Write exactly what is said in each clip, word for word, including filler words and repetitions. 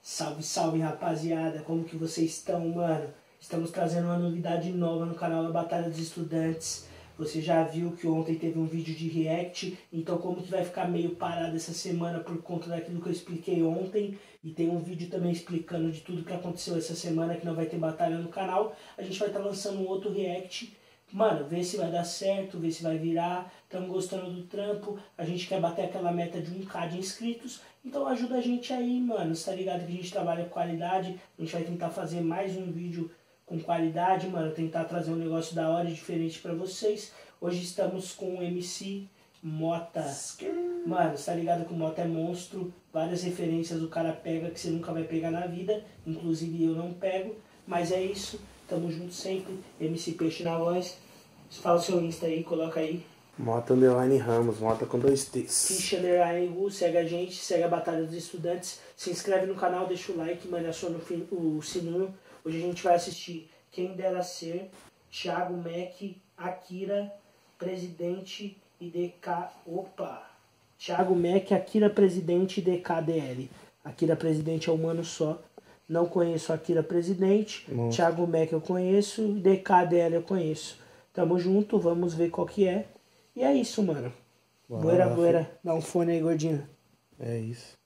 Salve, salve, rapaziada, como que vocês estão, mano? Estamos trazendo uma novidade nova no canal da Batalha dos Estudantes. Você já viu que ontem teve um vídeo de react, então como que vai ficar meio parado essa semana por conta daquilo que eu expliquei ontem. E tem um vídeo também explicando de tudo que aconteceu essa semana, que não vai ter batalha no canal. A gente vai estar lançando um outro react. Mano, vê se vai dar certo, vê se vai virar. Estamos gostando do trampo. A gente quer bater aquela meta de um K de inscritos. Então ajuda a gente aí, mano. Você tá ligado que a gente trabalha com qualidade. A gente vai tentar fazer mais um vídeo com qualidade, mano. Tentar trazer um negócio da hora e diferente pra vocês. Hoje estamos com o M C Mota. Mano, você tá ligado que o Mota é monstro. Várias referências o cara pega que você nunca vai pegar na vida. Inclusive eu não pego. Mas é isso. Tamo junto sempre. M C Peixe na voz. Fala o seu Insta aí, coloca aí. Mota underline Ramos, Mota com dois T's. Ficha underline Gu, segue a gente, segue a Batalha dos Estudantes. Se inscreve no canal, deixa o like, mano, aciona o sininho. Hoje a gente vai assistir Quem Dera Ser, Thiago Mac, Akira, Presidente e D K. Opa! Thiago Mac, Akira, Presidente e D K D L. Akira Presidente é um mano só. Não conheço Akira Presidente. Nossa. Thiago Mac eu conheço. D K D L eu conheço. Tamo junto, vamos ver qual que é. E é isso, mano. Boera, boera. Dá um fone aí, gordinho. É isso.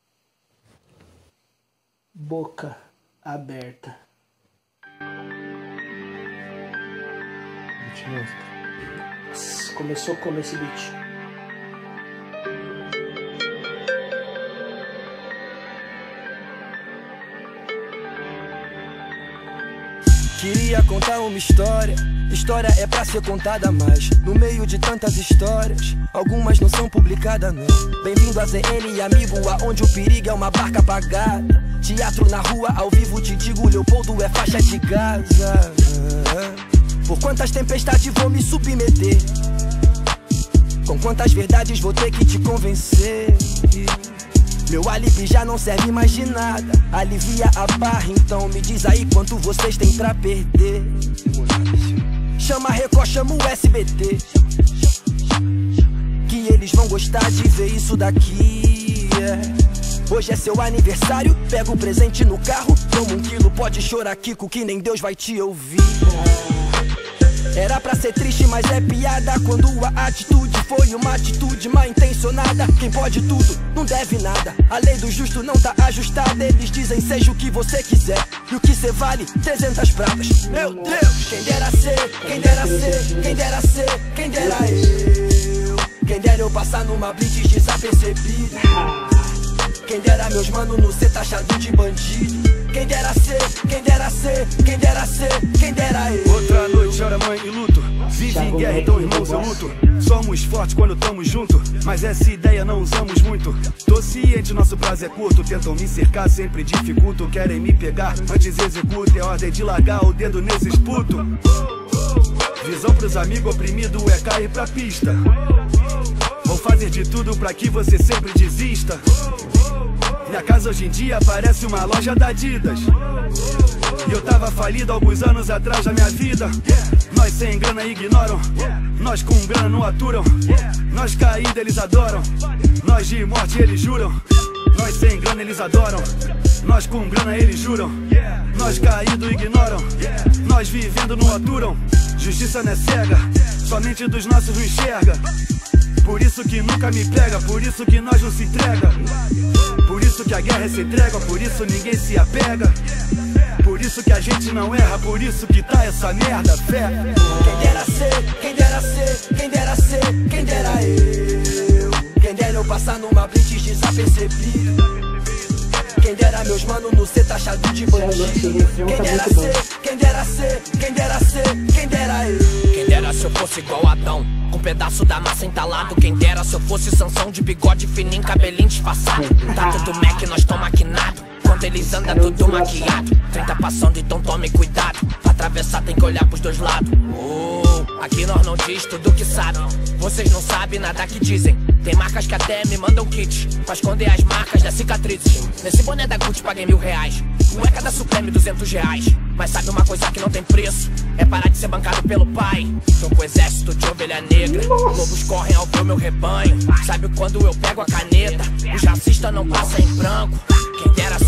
Boca aberta. Beat monstro. Começou como esse beat? Queria contar uma história. História é pra ser contada, mas no meio de tantas histórias, algumas não são publicadas, não. Bem-vindo a Z N, amigo, aonde o perigo é uma barca apagada. Teatro na rua, ao vivo te digo, Leopoldo é faixa de Gaza. Por quantas tempestades vou me submeter? Com quantas verdades vou ter que te convencer? Meu alibi já não serve mais de nada. Alivia a barra, então me diz aí quanto vocês têm pra perder. Chama a Record, chama o S B T, que eles vão gostar de ver isso daqui, yeah. Hoje é seu aniversário, pega o presente no carro, toma um quilo, pode chorar, Kiko, que nem Deus vai te ouvir. Era pra ser triste, mas é piada quando a atitude foi uma atitude mal intencionada. Quem pode tudo, não deve nada. A lei do justo não tá ajustada. Eles dizem seja o que você quiser, e o que cê vale, trezentas pratas. Meu Deus, quem dera ser, quem dera ser, quem dera ser, quem dera eu. Quem dera eu passar numa blitz desapercebido. Quem dera meus mano não ser taxado de bandido. Quem dera ser, quem dera ser, quem dera ser, quem dera eu. Outra noite, chora mãe e luto. Vive em guerra, então irmãos eu luto. Somos fortes quando tamo junto, mas essa ideia não usamos muito. Tô ciente, nosso prazo é curto. Tentam me cercar, sempre dificulto. Querem me pegar, antes executo. É ordem de largar o dedo nesses putos. Visão pros amigos oprimidos é cair pra pista. Vou fazer de tudo pra que você sempre desista. Minha casa hoje em dia parece uma loja da Adidas. E eu tava falido alguns anos atrás da minha vida. Nós sem grana ignoram, nós com grana não aturam. Nós caído eles adoram, nós de morte eles juram. Nós sem grana eles adoram, nós com grana eles juram. Nós caído ignoram, nós vivendo não aturam. Justiça não é cega, somente dos nossos não enxerga. Por isso que nunca me pega, por isso que nós não se entrega. Por isso que a guerra é sem trégua, por isso ninguém se apega. Por isso que a gente não erra, por isso que tá essa merda, fé. Quem dera ser, quem dera ser, quem dera ser, quem dera eu. Quem dera eu passar numa blitz desapercebido. Quem dera meus mano não ser taxado de bandido. Quem dera ser, quem dera ser, quem dera ser, quem dera eu. Quem dera se eu fosse igual Adão, com um pedaço da massa entalado. Quem dera se eu fosse Sansão de bigode fininho, cabelinho disfarçado. Tá tudo Mac, nós tão maquinado. Quando eles andam tudo maquiado. trinta passando, então tome cuidado. Pra atravessar tem que olhar pros dois lados. Oh, aqui nós não diz tudo que sabe. Vocês não sabem nada que dizem. Tem marcas que até me mandam kits pra esconder as marcas das cicatrizes. Nesse boné da Gucci paguei mil reais. Cueca da Supreme, duzentos reais. Mas sabe uma coisa que não tem preço? É parar de ser bancado pelo pai. Tô com exército de ovelha negra. Lobos correm ao ver meu rebanho. Sabe quando eu pego a caneta? Os racistas não passam em branco. Quem dera se fosse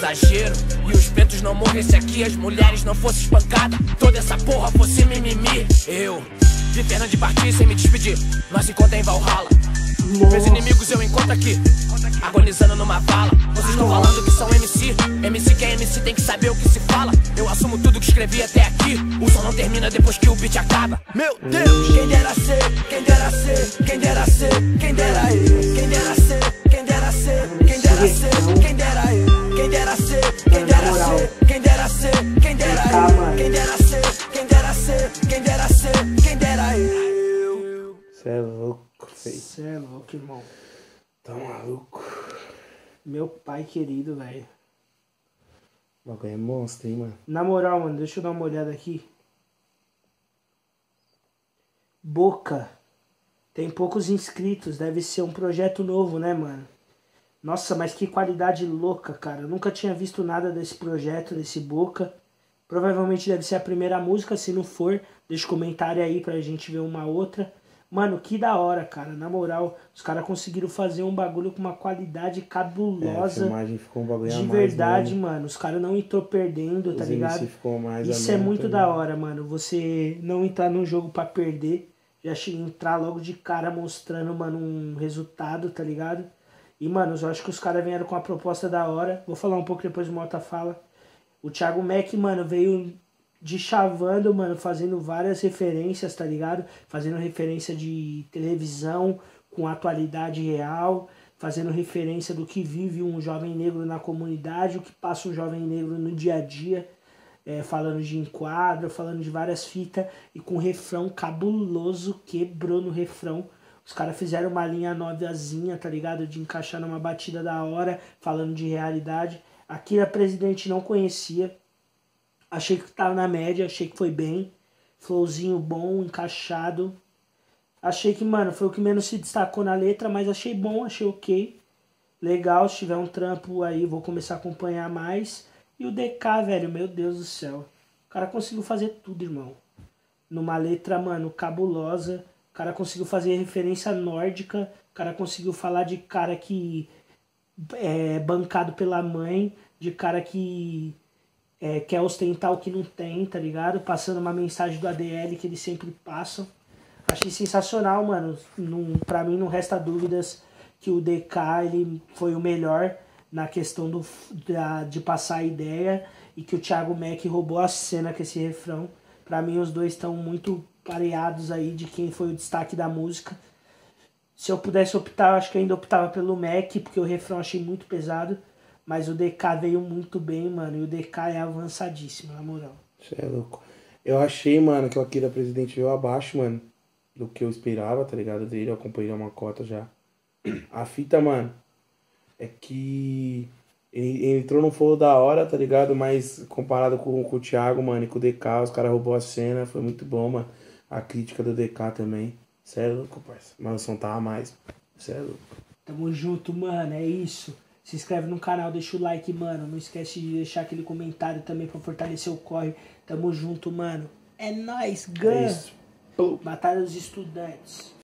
exagero e os pretos não morressem aqui, as mulheres não fossem espancadas, toda essa porra fosse mimimi. Eu vi Fernando partir sem me despedir, nós se encontra em Valhalla. Meus inimigos eu encontro aqui, agonizando numa vala. Vocês estão falando que são M C, M C que é M C tem que saber o que se fala. Eu assumo tudo que escrevi até aqui, o som não termina depois que o beat acaba. Meu Deus, quem dera ser, quem dera ser, quem dera ser, quem dera eu, quem dera ser, quem dera ser, quem dera ser, quem dera eu, quem dera ser, quem dera ser, quem dera ser, quem dera eu, quem dera ser, quem dera ser, quem dera ser, quem dera eu. Cê é louco, feio. Cê é louco, irmão. Tá maluco. Meu pai querido, velho. O bagulho é monstro, hein, mano. Na moral, mano, deixa eu dar uma olhada aqui. Boca. Tem poucos inscritos, deve ser um projeto novo, né, mano? Nossa, mas que qualidade louca, cara. Eu nunca tinha visto nada desse projeto, desse Boca. Provavelmente deve ser a primeira música, se não for, deixa um comentário aí pra gente ver uma outra. Mano, que da hora, cara. Na moral, os caras conseguiram fazer um bagulho com uma qualidade cabulosa. É, a filmagem ficou um bagulho de a mais, verdade, né? mano. Os caras não entrou perdendo, tá Os ligado? M C ficou mais Isso é ameno muito também. da hora, mano. Você não entrar num jogo pra perder. Já chega entrar logo de cara mostrando, mano, um resultado, tá ligado? E, mano, eu acho que os caras vieram com uma proposta da hora. Vou falar um pouco depois do Mota fala. O Thiago Mac, mano, veio de chavando, mano, fazendo várias referências, tá ligado? Fazendo referência de televisão com atualidade real, fazendo referência do que vive um jovem negro na comunidade, o que passa um jovem negro no dia a dia, é, falando de enquadro, falando de várias fitas, e com um refrão cabuloso, quebrou no refrão. Os caras fizeram uma linha novazinha, tá ligado? De encaixar numa batida da hora, falando de realidade. Aqui a Presidente não conhecia. Achei que tava na média, achei que foi bem. Flowzinho bom, encaixado. Achei que, mano, foi o que menos se destacou na letra, mas achei bom, achei ok. Legal, se tiver um trampo aí, vou começar a acompanhar mais. E o D K, velho, meu Deus do céu. O cara conseguiu fazer tudo, irmão. Numa letra, mano, cabulosa. O cara conseguiu fazer referência nórdica. O cara conseguiu falar de cara que é bancado pela mãe. De cara que é, quer ostentar o que não tem, tá ligado? Passando uma mensagem do A D L que eles sempre passam. Achei sensacional, mano. Não, pra mim não resta dúvidas que o D K ele foi o melhor na questão do, da, de passar a ideia. E que o Thiago Mac roubou a cena com esse refrão. Pra mim os dois estão muito pareados aí de quem foi o destaque da música. Se eu pudesse optar, acho que eu ainda optava pelo Mac, porque o refrão achei muito pesado. Mas o D K veio muito bem, mano. E o D K é avançadíssimo, na moral. Você é louco. Eu achei, mano, que o Akira Presidente veio abaixo, mano, do que eu esperava, tá ligado? Dele, eu acompanhei uma cota já. A fita, mano, é que ele, ele entrou no flow da hora, tá ligado? Mas comparado com, com o Thiago, mano, e com o D K, os caras roubou a cena, foi muito bom, mano. A crítica do D K também. Cê é louco, parça. Mas o som tava mais. Cê é louco. Tamo junto, mano. É isso. Se inscreve no canal, deixa o like, mano. Não esquece de deixar aquele comentário também pra fortalecer o corre. Tamo junto, mano. É nóis, Gun. É isso. Batalha dos Estudantes.